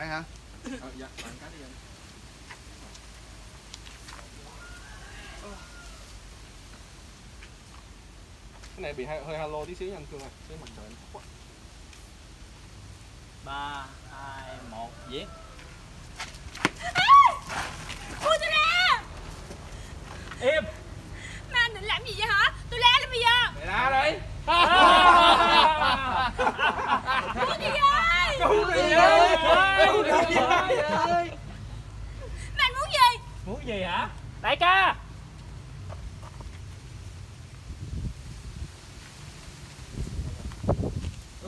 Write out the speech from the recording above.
cái hả? Dạ, bạn cái đi anh. Cái này bị hơi halo tí xíu nha anh Cương ơi, cái mặt trời anh thấp quá. 3, 2, 1, diễn. Ui tôi la. Im. Mà anh định làm gì vậy hả? Tôi la lên bây giờ. Mày la đi. Cứu tôi với. Cứu đi ơi. Cứu đi ơi. Mà anh muốn gì? Muốn gì hả? Đại ca,